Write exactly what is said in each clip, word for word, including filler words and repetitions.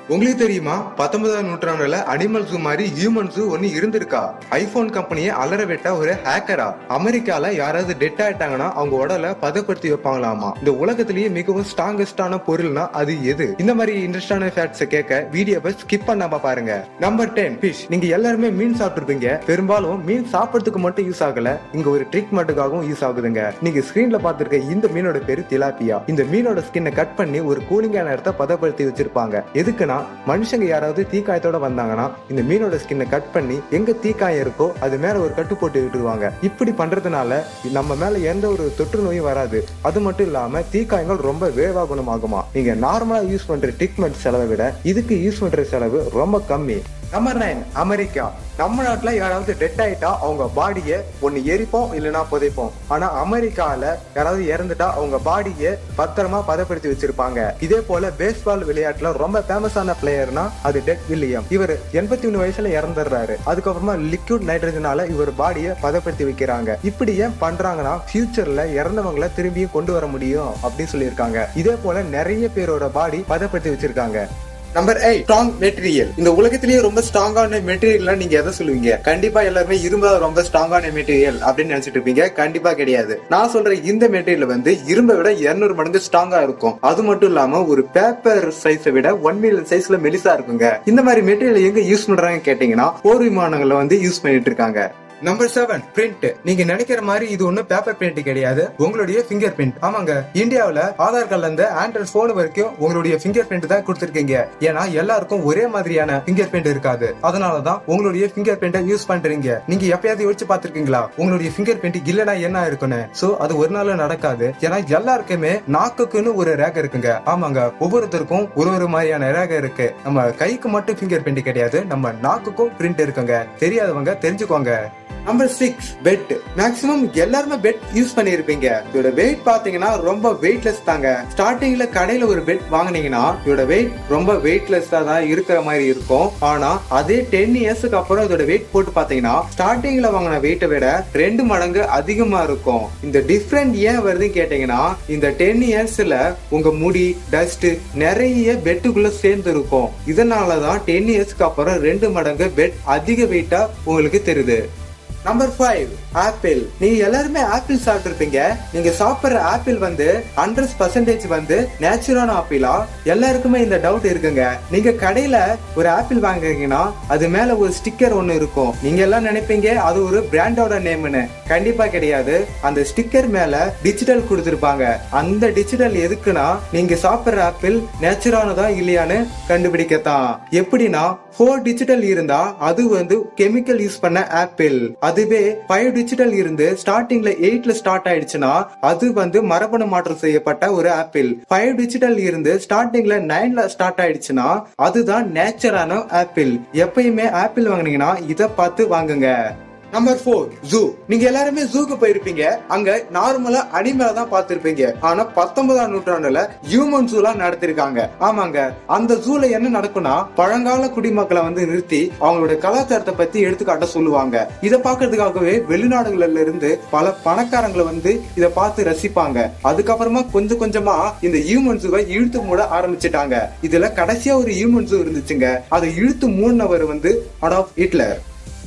உங்களுக்கு தெரியுமா பத்தொன்பதாம் நூற்றாண்டுல அனிமல் ஜூ மாதிரி ஹியூமன் ஜூ ஒன்னு இருந்திருக்கா? ஐபோன் கம்பெனியை அலற விட்ட ஒரு ஹேக்கரா அமெரிக்கால யாராவது டெட் ஆயிட்டாங்கன்னா அவங்க உடலை பதப்படுத்தி வைப்பாங்களாமா. இந்த உலகத்திலேயே மிகவும் ஸ்ட்ராங்கஸ்டான பொருள்னா அது எது? இந்த மாதிரி இன்ட்ரெஸ்டான ஃபேக்ட்ஸ் கேட்க வீடியோவை ஸ்கிப் பண்ணாம பாருங்க. Number ten fish. நீங்க எல்லாருமே மீன் சாப்பிட்டுருப்பீங்க. பெரும்பாலும் மீன் சாப்பிடறதுக்கு மட்டும் யூஸ் ஆகல, இங்க ஒரு ட்ரிக் மட்டுக்காகவும் யூஸ் ஆகுதுங்க. நீங்க ஸ்கிரீன்ல பாத்துருக்க இந்த மீனோட பேரு திலாப்பியா. இந்த மீனோட ஸ்கின்னை கட் பண்ணி ஒரு கூலிங்கான இடத்த பதப்படுத்தி வச்சிருப்பாங்க. எதுக்குன்னா மனுஷங்க யாராவது தீக்காயத்தோட வந்தாங்கன்னா இந்த மீனோட ஸ்கின்னை கட் பண்ணி எங்க தீக்காயம் இருக்கோ அது மேல ஒரு கட்டு போட்டு விட்டுருவாங்க. இப்படி பண்றதுனால நம்ம மேல எந்த ஒரு தொற்று நோயும் வராது. அது மட்டும் இல்லாம தீக்காயங்கள் ரொம்ப விரைவாக குணமாகுமா. நீங்க நார்மலா யூஸ் பண்ற ட்ரீட்மெண்ட் செலவை விட இதுக்கு யூஸ் பண்ற செலவு ரொம்ப கம்மி. Number nine America. நம்ம நாட்டுல யாராவது டெட் ஆயிட்டா அவங்க பாடிய ஒன்னு எரிப்போம் இல்லைன்னா புதைப்போம். ஆனா அமெரிக்கால யாராவது இறந்துட்டா அவங்க பாடிய பத்திரமா பதப்படுத்தி வச்சிருப்பாங்க. இதே போல பேஸ்பால் விளையாட்டுல ரொம்ப ஃபேமஸான பிளேயர்னா அது டெட் வில்லியம். இவர் எண்பத்தி ஒண்ணு வயசுல இறந்துடுறாரு. அதுக்கப்புறமா லிக்விட் நைட்ரஜனால இவர் பாடிய பதப்படுத்தி வைக்கிறாங்க. இப்படி ஏன் பண்றாங்கன்னா ஃபியூச்சர்ல இறந்தவங்களை திரும்பியும் கொண்டு வர முடியும் அப்படின்னு சொல்லியிருக்காங்க. இதே போல நிறைய பேரோட பாடி பதப்படுத்தி வச்சிருக்காங்க. Number eight strong material. இந்த உலகத்திலேயே ரொம்ப ஸ்ட்ராங்கான மெட்டீரியல் நீங்க எதை சொல்லுவீங்க? கண்டிப்பா எல்லாருமே இரும்பு ரொம்ப ஸ்ட்ராங்கான மெட்டீரியல் அப்படின்னு நினைச்சிட்டு இருப்பீங்க. கண்டிப்பா கிடையாது. நான் சொல்ற இந்த மெட்டீரியல் வந்து இரும்பை விட இருநூறு மடங்கு ஸ்ட்ராங்கா இருக்கும். அது மட்டும் இல்லாம ஒரு பேப்பர் சைஸை விட ஒன் மில்லியன் சைஸ்ல மெலிசா இருக்குங்க. இந்த மாதிரி மெட்டீரியல் எங்க யூஸ் பண்றாங்க கேட்டீங்கன்னா போர் விமானங்களை வந்து யூஸ் பண்ணிட்டு இருக்காங்க. Number seven print. நீங்க நினைக்கிற மாதிரி இது ஒண்ணு பேப்பர் பிரிண்ட் கிடையாது, உங்களுடைய பிங்கர் பிரிண்ட். ஆமாங்க, இந்தியாவில ஆதார் கார்டுல இருந்து ஆண்ட்ராய்ட் போன் வரைக்கும் உங்களுடைய பிங்கர் பிரிண்ட் தான் கொடுத்திருக்கீங்க. ஏன்னா எல்லாருக்கும் ஒரே மாதிரியான பிங்கர் பிரிண்ட் இருக்காது. அதனாலதான் உங்களுடைய பிங்கர் பிரிண்ட யூஸ் பண்றீங்க. நீங்க எப்பயாவது யோசிச்சு பாத்துருக்கீங்களா உங்களுடைய பிங்கர் பிரிண்ட் இல்லனா என்ன இருக்குன்னு? சோ அது ஒரு நாள் நடக்காது. ஏன்னா எல்லாருக்குமே நாக்குக்குன்னு ஒரு ரேகை இருக்குங்க. ஆமாங்க, ஒவ்வொருத்தருக்கும் ஒரு ஒரு மாதிரியான ரேகை இருக்கு. நம்ம கைக்கு மட்டும் பிங்கர் பிரிண்ட் கிடையாது, நம்ம நாக்குக்கும் பிரிண்ட் இருக்குங்க. தெரியாதவங்க தெரிஞ்சுக்கோங்க. Number six bed. மேக்ஸிமம் எல்லாருமே பெட் யூஸ் பண்ணிருப்பீங்க. இதோட வெயிட் பாத்தீங்கன்னா ரொம்ப வெயிட்லெஸ் தாங்க. ஸ்டார்டிங்ல கடையில ஒரு பெட் வாங்கினீங்கன்னா இதோட வெயிட் ரொம்ப வெயிட்லெஸ்ஸா தான் இருக்கிற மாதிரி இருக்கும். ஆனா அதே டென் இயர்ஸ்க்கு அப்புறம் இதோட வெயிட் போட்டு பாத்தீங்கன்னா ஸ்டார்டிங்ல வாங்கின வெயிட்டை விட ரெண்டு மடங்கு அதிகமா இருக்கும். இந்த டிஃபரெண்ட் ஏன் வருதுன்னு கேட்டீங்கன்னா இந்த டென் இயர்ஸ்ல உங்க முடி டஸ்ட் நிறைய பெட்டுக்குள்ள சேர்ந்து இருக்கும். இதனாலதான் டென் இயர்ஸ்க்கு அப்புறம் ரெண்டு மடங்கு பெட் அதிக வெயிட்டா உங்களுக்கு தெரியுது. Number five apple. நீங்க எல்லாருமே ஆப்பிள் சாப்பிட்டுருப்பீங்க. நீங்க சாப்பிடுற ஆப்பிள் வந்து ஹண்ட்ரட் பர்சன்டேஜ் வந்து நேச்சுரலான ஆப்பிளா? எல்லாருக்குமே இந்த டவுட் இருக்குங்க. நீங்க கடையில ஒரு ஆப்பிள் வாங்குறீங்கன்னா அது மேல ஒரு ஸ்டிக்கர் ஒண்ணு இருக்கும். நீங்க எல்லாம் நினைப்பீங்க அது ஒரு பிராண்டோட நேம்னு. கண்டிப்பா கிடையாது. அந்த ஸ்டிக்கர் மேல டிஜிட்டல் கொடுத்திருப்பாங்க. அந்த டிஜிட்டல் எதுக்குன்னா நீங்க சாப்பிடுற ஆப்பிள் நேச்சுரலானதா இல்லையான்னு கண்டுபிடிக்கத்தான். எப்படின்னா ஃபோர் டிஜிட்டல் இருந்தா அது வந்து கெமிக்கல் யூஸ் பண்ண ஆப்பிள். அதுவே ஃபைவ் டிஜிட்டல் இருந்து ஸ்டார்டிங்ல எயிட்ல ஸ்டார்ட் ஆயிடுச்சுன்னா அது வந்து மரபணு மாற்றம் செய்யப்பட்ட ஒரு ஆப்பிள். ஃபைவ் டிஜிட்டல் இருந்து ஸ்டார்டிங்ல நைன்ல ஸ்டார்ட் ஆயிடுச்சுன்னா அதுதான் நேச்சுரலான ஆப்பிள். எப்பயுமே ஆப்பிள் வாங்குனீங்கன்னா இத பார்த்து வாங்குங்க. Number four zoo. நீங்க எல்லாருமே ஜூக்கு போயிருப்பீங்க. அங்க நார்மலா அனிமலை தான் பார்த்திருப்பீங்க. ஆனா பத்தொன்பதாம் நூற்றாண்டுல ஹியூமன் ஜூ எல்லாம் நடத்திருக்காங்க. ஆமாங்க, அந்த ஜூல என்ன நடக்கும்னா பழங்கால குடிமக்களை வந்து நிறுத்தி அவங்களுடைய கலாச்சாரத்தை பத்தி எடுத்துக்காட்ட சொல்லுவாங்க. இதை பாக்குறதுக்காகவே வெளிநாடுகள்ல இருந்து பல பணக்காரங்களை வந்து இதை பார்த்து ரசிப்பாங்க. அதுக்கப்புறமா கொஞ்சம் கொஞ்சமா இந்த ஹியூமன் ஜூவை இழுத்து மூட ஆரம்பிச்சிட்டாங்க. இதுல கடைசியா ஒரு ஹியூமன் ஜூ இருந்துச்சுங்க. அதை இழுத்து மூடினவர் வந்து Adolf Hitler.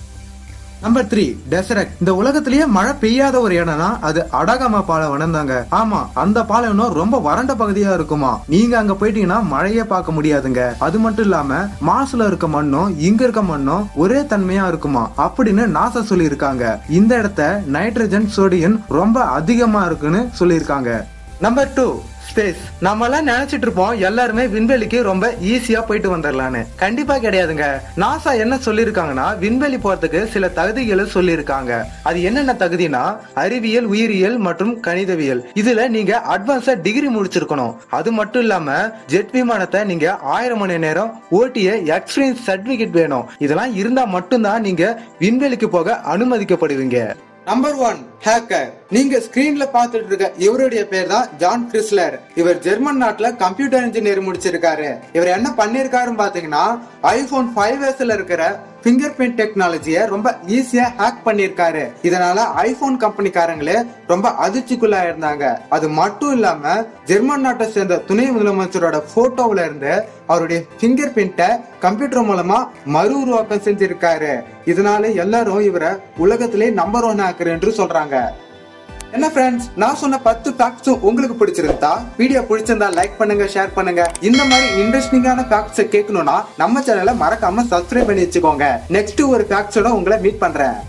Number three desert. இந்த உலகத்திலேயே மழை பெய்யாத ஒரு இடம்னா அது அடகாமா பாலைவனம் தாங்க. ஆமா, அந்த பாலைவனம் ரொம்ப வறண்ட பகுதியா இருக்குமா. நீங்க அங்க போயிட்டீங்கன்னா மழையே பார்க்க முடியாதுங்க. அது மட்டும் இல்லாம மாசுல இருக்க மண்ணும் இங்க இருக்க மண்ணும் ஒரே தன்மையா இருக்குமா அப்படின்னு நாசா சொல்லி இருக்காங்க. இந்த இடத்த நைட்ரஜன் சோடியம் ரொம்ப அதிகமா இருக்குன்னு சொல்லியிருக்காங்க. Number two space. நம்ம எல்லாம் நினைச்சிட்டு இருப்போம் எல்லாருமே விண்வெளிக்கு ரொம்ப ஈஸியா போயிட்டு வந்துடலான்னு. கண்டிப்பா கிடையாதுங்க. நாசா என்ன சொல்லிருக்காங்கன்னா விண்வெளி போறதுக்கு சில தகுதிகளை சொல்லியிருக்காங்க. அது என்னென்ன தகுதினா அறிவியல், உயிரியல் மற்றும் கணிதவியல். இதுல நீங்க அட்வான்ஸா டிகிரி முடிச்சிருக்கணும். அது மட்டும் இல்லாம ஜெட் விமானத்தை நீங்க ஆயிரம் மணி நேரம் ஓட்டிய எக்ஸ்பீரியன்ஸ் சர்டிபிகேட் வேணும். இதெல்லாம் இருந்தா மட்டும்தான் நீங்க விண்வெளிக்கு போக அனுமதிக்கப்படுவீங்க. Number one hacker. நீங்க ஸ்கிரீன்ல பாத்துட்டு இருக்க இவருடைய பேர் தான் ஜான் கிறிஸ்லர். இவர் ஜெர்மன் நாட்டுல கம்ப்யூட்டர் இன்ஜினியர் முடிச்சிருக்காரு. இவர் என்ன பண்ணிருக்காருன்னு பாத்தீங்கன்னா ஐபோன் ஃபைவ் எஸ்ல இருக்கிற பிங்கர் பிரிண்ட் டெக்னாலஜியை ரொம்ப ஈஸியா ஹேக் பண்ணிருக்காரு. இதனால ஐபோன் கம்பெனிக்காரங்களே ரொம்ப அதிர்ச்சிக்குள்ளா இருந்தாங்க. அது மட்டும் இல்லாம ஜெர்மன் நாட்டை சேர்ந்த துணை முதலமைச்சரோட போட்டோவில இருந்து அவருடைய பிங்கர் பிரிண்ட கம்ப்யூட்டர் மூலமா மறு உருவாக்கம் செஞ்சிருக்காரு. இதனால எல்லாரும் இவரை உலகத்திலே நம்பர் ஒன் ஹேக்கர் என்று சொல்றாங்க. என்ன ஃப்ரெண்ட்ஸ், நான் சொன்ன பத்து ஃபேக்ட்ஸும் உங்களுக்கு பிடிச்சிருந்தா வீடியோ பிடிச்சிருந்தா லைக் பண்ணுங்க, ஷேர் பண்ணுங்க. இந்த மாதிரி இன்ட்ரெஸ்டிங்கான ஃபேக்ட்ஸை கேட்கணும்னா நம்ம சேனலை மறக்காம சப்ஸ்கிரைப் பண்ணி வச்சுக்கோங்க. நெக்ஸ்ட் ஒரு ஃபேக்ட்ஸோட உங்களை மீட் பண்றேன்.